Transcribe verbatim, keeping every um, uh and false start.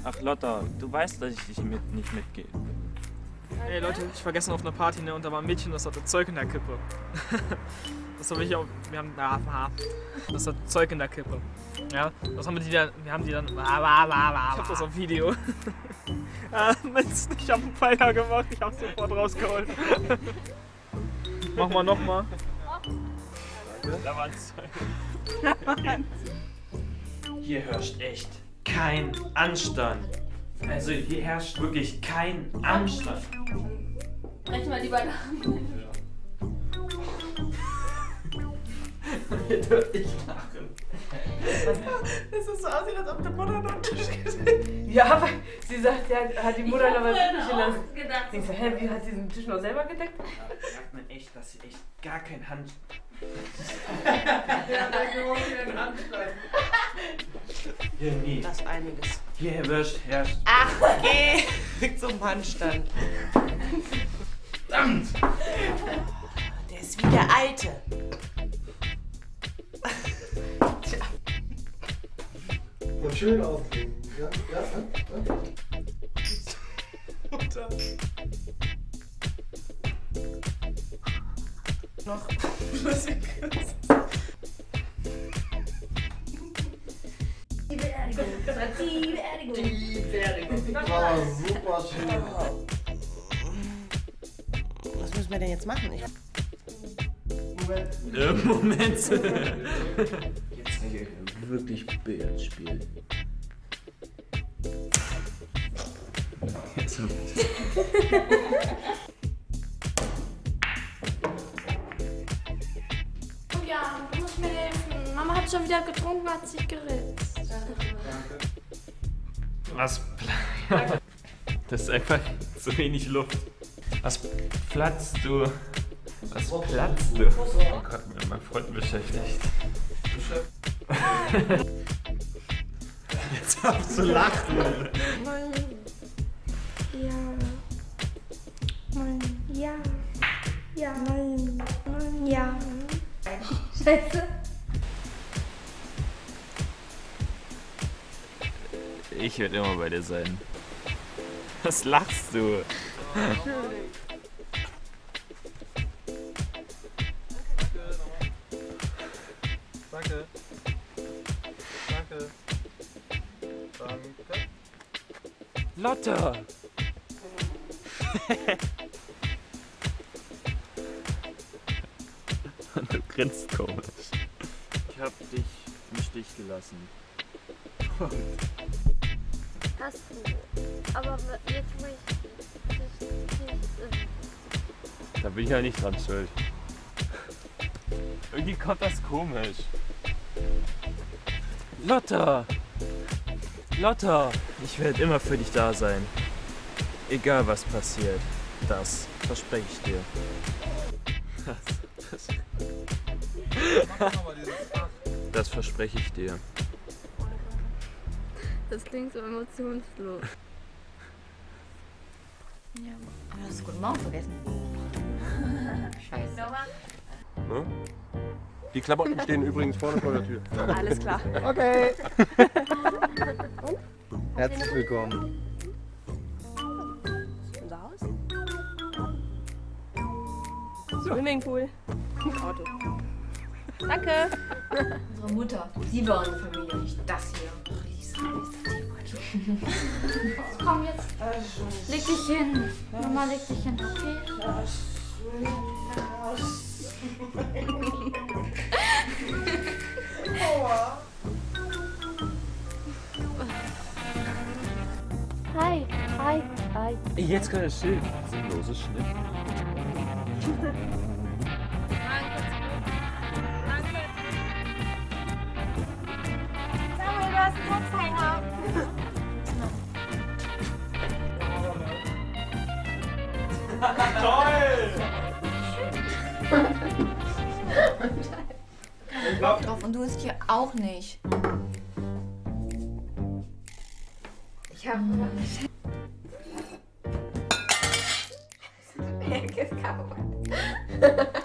Ach Lotta, du weißt, dass ich dich mit, nicht mitgehe. Ey Leute, ich war gestern auf einer Party, ne, und da war ein Mädchen, das hatte Zeug in der Kippe. Das habe ich auch, wir haben, na, das hat Zeug in der Kippe. Ja, das haben wir die dann, wir haben die dann, ich hab das auf Video. Ah, Mist, ich hab einen Pfeiler gemacht, ich hab's sofort rausgeholt. Mach mal nochmal. Da war ein Zeug. Hier herrscht echt kein Anstand. Also hier herrscht wirklich kein Anstand. Brechen wir lieber nach. Ihr dürft nicht lachen. Das ist so aussieht, als ob die Mutter noch einen Tisch gesehen. Ja, aber sie sagt, ja, hat die Mutter noch was übrig gelassen. Gedacht. Ich so, hä, wie hat sie den Tisch noch selber gedeckt? Da merkt man echt, dass sie echt gar kein Hand. Hier nie. Das ist einiges. Hier herrscht, herrscht. Ach, geh zum Handstand. Verdammt! Der ist wie der Alte. Tja. Und schön auflegen. Ja, ja, ja. Mutter. Noch. Die Beerdigung. Das war die Beerdigung. Die Beerdigung. Ah, super schön. Was müssen wir denn jetzt machen? Ich Moment. Im Moment. Jetzt zeige ich wirklich Billard spielen. Jetzt hab ich's. Ja, du musst mir helfen. Mama hat schon wieder getrunken, hat sich geritzt. Was platzt? Das ist einfach zu wenig Luft. Was platzt du? Was platzt du? Oh Gott, mit meinem Freund beschäftigt. Jetzt darfst du lachen. Mann. Ja. Mann. Ja. Ja. Mann. Mann. Ja. Scheiße. Ich werde immer bei dir sein. Was lachst du? Danke. Danke. Danke. Lotta! Und du grinst komisch. Ich hab dich im Stich gelassen. Hast du. Aber jetzt wo ich dich nicht. Da bin ich ja nicht dran schuld. Irgendwie kommt das komisch. Lotta! Lotta! Ich werde immer für dich da sein. Egal was passiert. Das verspreche ich dir. Das, das, das verspreche ich dir. Das klingt so emotionslos. Ja, Du hast guten Morgen vergessen. Scheiße. Ne? Die Klamotten stehen übrigens vorne vor der Tür. Alles klar. Okay. Herzlich willkommen. Unser Haus? Swimmingpool. Auto. Danke. unsere Mutter. Sie war unsere Familie, nicht das hier. Komm jetzt. Leg dich hin. Mama, leg dich hin, okay? Hi, hi, hi. Jetzt kommt das Schild. Sinnloses Schnitt. Samuel, du hast einen Kopfhänger. Toll! Drauf und du isst hier auch nicht. Ich hab. Scheiße.